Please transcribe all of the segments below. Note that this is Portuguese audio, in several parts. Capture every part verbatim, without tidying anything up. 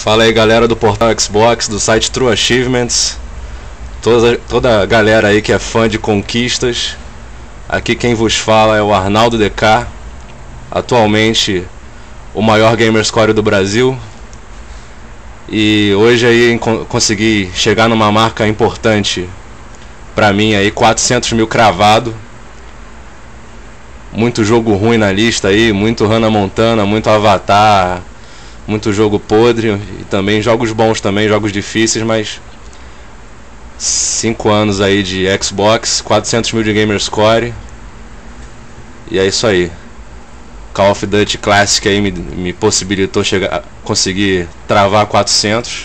Fala aí, galera do portal Xbox, do site True Achievements, toda, toda a galera aí que é fã de conquistas. Aqui quem vos fala é o Arnaldo D K, atualmente o maior gamerscore do Brasil. E hoje aí consegui chegar numa marca importante pra mim aí, quatrocentos mil cravado. Muito jogo ruim na lista aí, muito Hannah Montana, muito Avatar, muito jogo podre e também jogos bons também, jogos difíceis, mas cinco anos aí de Xbox, quatrocentos mil de gamerscore. E é isso aí. Call of Duty Classic aí me, me possibilitou chegar, conseguir travar quatrocentos.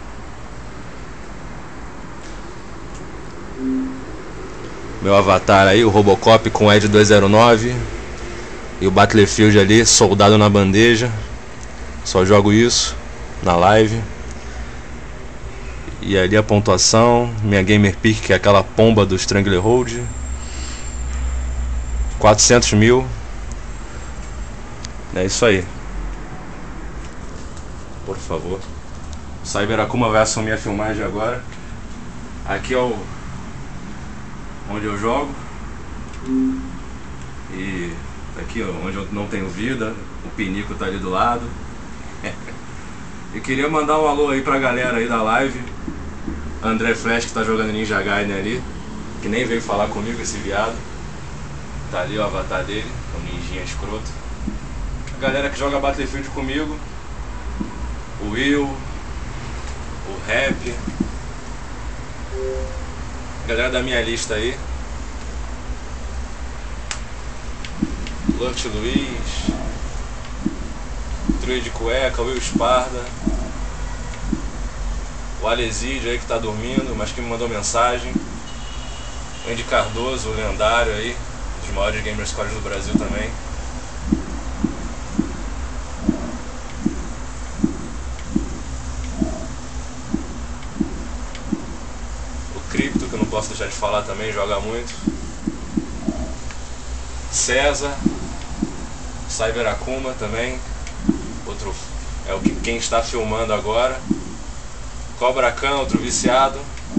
Meu avatar aí, o Robocop com o Ed dois zero nove. E o Battlefield ali, soldado na bandeja. Só jogo isso na live. E ali a pontuação. Minha Gamer Peak, que é aquela pomba do Stranglehold. quatrocentos mil. É isso aí. Por favor. O Cyber Akuma vai assumir a filmagem agora. Aqui é o onde eu jogo. E aqui ó, onde eu não tenho vida. O Pinico tá ali do lado. Eu queria mandar um alô aí pra galera aí da live. André Flash, que tá jogando Ninja Gaiden ali, que nem veio falar comigo, esse viado. Tá ali o avatar dele, o ninjinha escroto. A galera que joga Battlefield comigo, o Will, o Rap, a galera da minha lista aí, Lute Luiz, Druid Cueca, Will Esparda, o Alesídio aí que tá dormindo, mas que me mandou mensagem, o Andy Cardoso, o lendário aí, um dos maiores gamerscores do Brasil também. O Crypto, que eu não posso deixar de falar também, joga muito. César, Cyber Akuma também, outro é o que quem está filmando agora. Cobra Khan, outro viciado.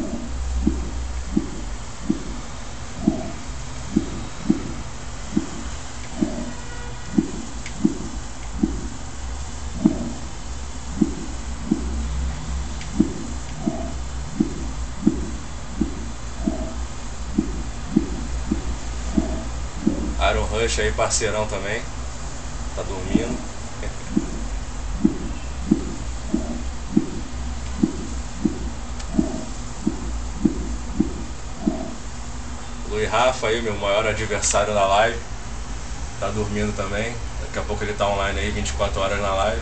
Iron Rush aí, parceirão também. Tá dormindo. Luiz Rafa aí, meu maior adversário na live, tá dormindo também. Daqui a pouco ele tá online aí, vinte e quatro horas na live.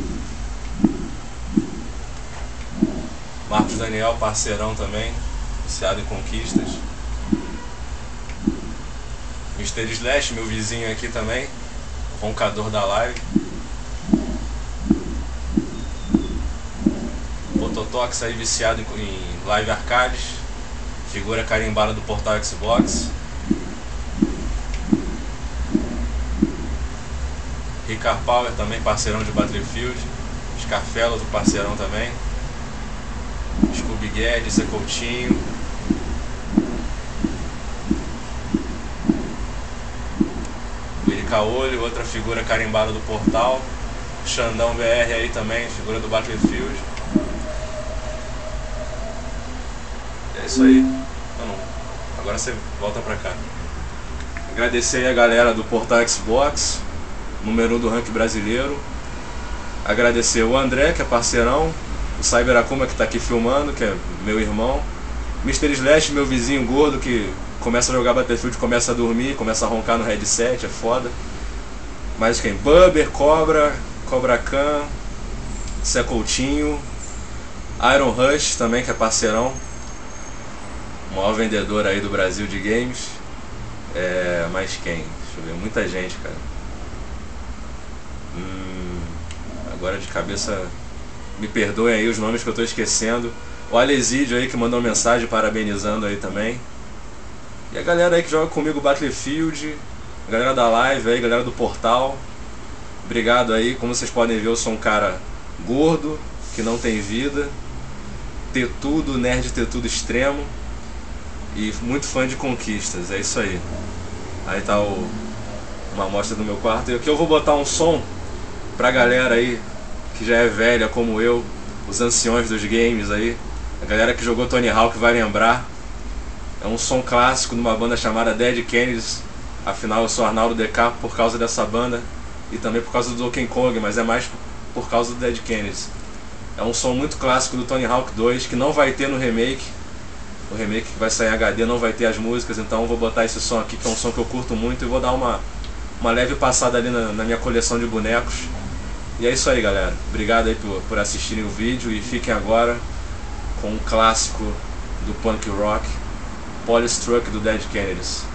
Marcos Daniel, parceirão também, viciado em conquistas. mister Slash, meu vizinho aqui também, roncador da live. Bototox aí, viciado em live arcades, figura carimbada do portal Xbox. Ricard Power também, parceirão de Battlefield. Scarfella, outro parceirão também. Scooby Guedes, Zé Coutinho. Willy Caolho, outra figura carimbada do portal. Xandão B R aí também, figura do Battlefield. É isso aí. Não, agora você volta pra cá. Agradecer aí a galera do portal Xbox, número um do ranking brasileiro. Agradecer o André, que é parceirão. O Cyber Akuma, que tá aqui filmando, que é meu irmão. mister Slash, meu vizinho gordo, que começa a jogar Battlefield, começa a dormir, começa a roncar no headset, é foda. Mais quem? Bubber, Cobra, Cobra Khan, Zé Coutinho, Iron Rush também, que é parceirão. O maior vendedor aí do Brasil de games. É, mais quem? Deixa eu ver, muita gente, cara. Hum, agora de cabeça, me perdoem aí os nomes que eu tô esquecendo. O Alesídio aí que mandou mensagem parabenizando aí também. E a galera aí que joga comigo Battlefield, a galera da live aí, galera do portal. Obrigado aí, como vocês podem ver eu sou um cara gordo, que não tem vida, ter tudo, nerd ter tudo extremo e muito fã de conquistas, é isso aí. Aí tá o, uma amostra do meu quarto, e aqui eu vou botar um som pra galera aí que já é velha como eu, os anciões dos games aí, a galera que jogou Tony Hawk vai lembrar. É um som clássico de uma banda chamada Dead Kennedys. Afinal eu sou Arnaldo D K por causa dessa banda e também por causa do Donkey Kong, mas é mais por causa do Dead Kennedys. É um som muito clássico do Tony Hawk dois que não vai ter no remake. O remake que vai sair em H D não vai ter as músicas, então eu vou botar esse som aqui, que é um som que eu curto muito, e vou dar uma, uma leve passada ali na, na minha coleção de bonecos. E é isso aí, galera. Obrigado aí por, por assistirem o vídeo, e fiquem agora com um clássico do punk rock, Polystruck do Dead Kennedys.